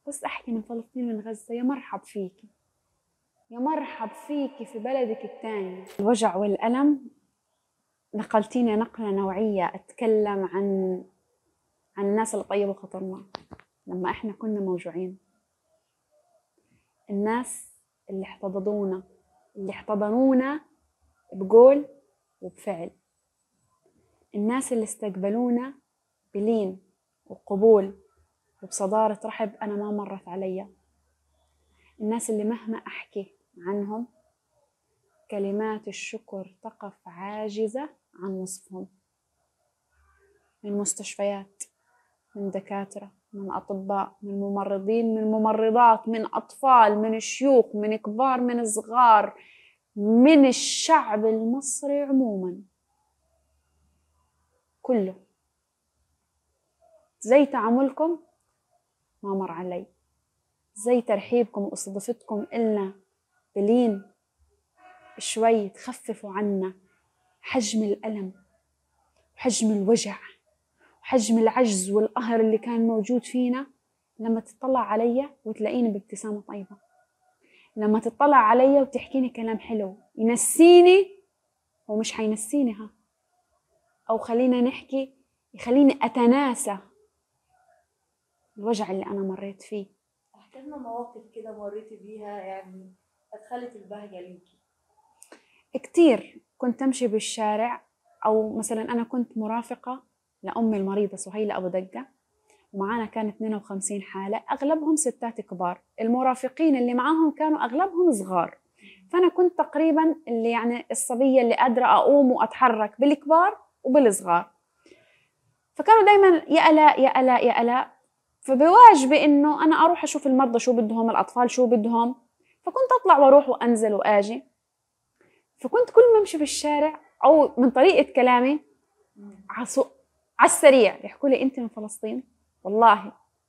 بس أحكي من فلسطين من غزة، يا مرحب فيكي، يا مرحب فيكي في بلدك الثاني. الوجع والألم نقلتيني نقلة نوعية. أتكلم عن الناس اللي طيبوا خاطرنا لما إحنا كنا موجوعين، الناس اللي احتضنونا، اللي احتضنونا بقول وبفعل، الناس اللي استقبلونا بلين وقبول وبصدارة رحب أنا ما مرت عليا، الناس اللي مهما أحكي عنهم كلمات الشكر تقف عاجزة عن وصفهم. من مستشفيات، من دكاترة، من أطباء، من ممرضين، من ممرضات، من أطفال، من شيوخ، من كبار، من صغار، من الشعب المصري عموما كله، زي تعاملكم ما مر علي، زي ترحيبكم واستضافتكم إلنا بلين شوي تخففوا عنا حجم الألم وحجم الوجع وحجم العجز والقهر اللي كان موجود فينا. لما تطلع علي وتلاقيني بابتسامة طيبة، لما تطلع علي وتحكيني كلام حلو ينسيني، هو مش حينسيني ها، أو خلينا نحكي يخليني أتناسى الوجع اللي أنا مريت فيه. احكي لنا مواقف كده مريتي بيها يعني أدخلت البهجة ليكي. كتير. كنت أمشي بالشارع، أو مثلا أنا كنت مرافقة لأمي المريضة سهيلة أبو دقة، ومعانا كان 52 حالة، أغلبهم ستات كبار، المرافقين اللي معاهم كانوا أغلبهم صغار، فأنا كنت تقريبا اللي يعني الصبية اللي قادرة أقوم وأتحرك بالكبار وبالصغار، فكانوا دايما يا ألا يا ألا يا ألا، فبواجبي إنه أنا أروح أشوف المرضى شو بدهم، الأطفال شو بدهم، فكنت أطلع وأروح وأنزل وآجي. فكنت كل ما أمشي بالشارع أو من طريقة كلامي على السريع يحكوا لي أنت من فلسطين؟ والله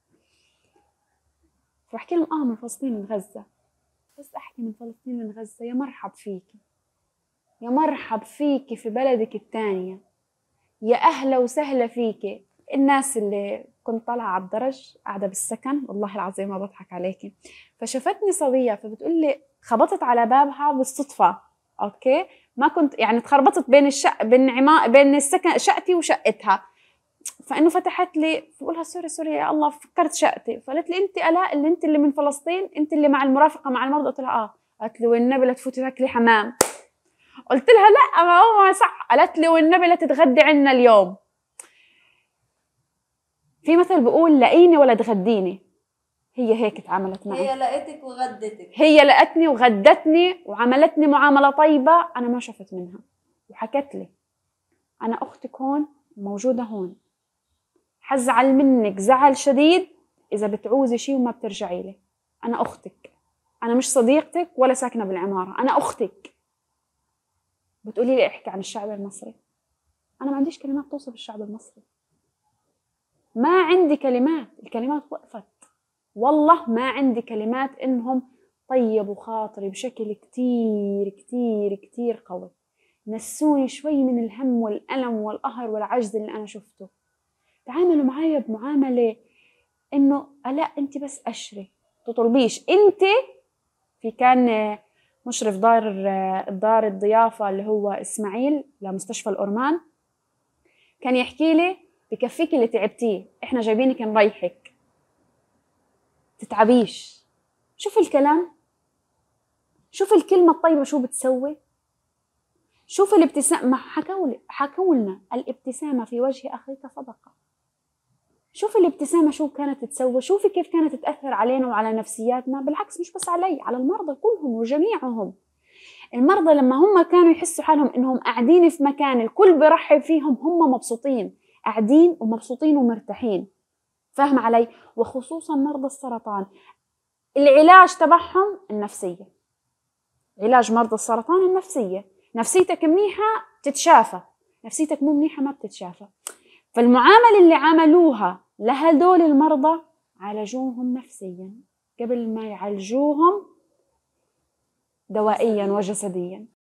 فبحكي لهم من فلسطين من غزة. بس أحكي من فلسطين من غزة، يا مرحب فيكي، يا مرحب فيكي في بلدك الثانية، يا أهلا وسهلا فيكي. الناس اللي كنت طالعة على الدرج قاعدة بالسكن، والله العظيم ما بضحك عليكي، فشفتني صبية فبتقول لي، خبطت على بابها بالصدفة، أوكي، ما كنت يعني تخربطت بين بين السكن شقتي وشقتها، فانه فتحت لي فبقولها سوري يا الله فكرت شقتي، فقالت لي انت الاء اللي انت اللي من فلسطين، انت اللي مع المرافقه مع المرضى؟ قلت لها قالت لي والنبي لا تفوتي تاكلي حمام. قلت لها لا ما هو صح. قالت لي والنبي لا تتغدي عنا اليوم. في مثل بيقول لاقيني ولا تغديني، هي هيك تعاملت معي، هي لقيتك وغدتك، هي لقتني وغدتني وعملتني معامله طيبه انا ما شفت منها، وحكت لي انا اختك هون موجوده هون، حزعل منك زعل شديد إذا بتعوزي شيء وما بترجعي لي، أنا أختك، أنا مش صديقتك ولا ساكنة بالعمارة، أنا أختك. بتقولي لي احكي عن الشعب المصري، أنا ما عنديش كلمات توصف الشعب المصري، ما عندي كلمات، الكلمات وقفت، والله ما عندي كلمات. إنهم طيبوا خاطري بشكل كتير كتير كتير قوي، نسوني شوي من الهم والألم والقهر والعجز اللي أنا شفته، تعاملوا معايا بمعاملة إنه لا أنت بس أشري تطلبيش أنت. في كان مشرف دار الضيافة اللي هو إسماعيل لمستشفى الأورمان، كان يحكي لي بكفيك اللي تعبتيه، إحنا جايبينك نريحك تتعبيش. شوف الكلام، شوف الكلمة الطيبة شو بتسوي، شوف الابتسامة. حكوا لنا الابتسامة في وجه أخيك صدقة. شوف الابتسامة شو كانت تسوي، شوفي كيف كانت تأثر علينا وعلى نفسياتنا، بالعكس مش بس علي، على المرضى كلهم وجميعهم. المرضى لما هم كانوا يحسوا حالهم انهم قاعدين في مكان الكل برحب فيهم، هم مبسوطين، قاعدين ومبسوطين ومرتاحين، فاهم علي؟ وخصوصا مرضى السرطان، العلاج تبعهم النفسية، علاج مرضى السرطان النفسية، نفسيتك منيحة تتشافى، نفسيتك مو منيحة ما بتتشافى. فالمعاملة اللي عملوها لهدول المرضى عالجوهم نفسيا قبل ما يعالجوهم دوائيا وجسديا.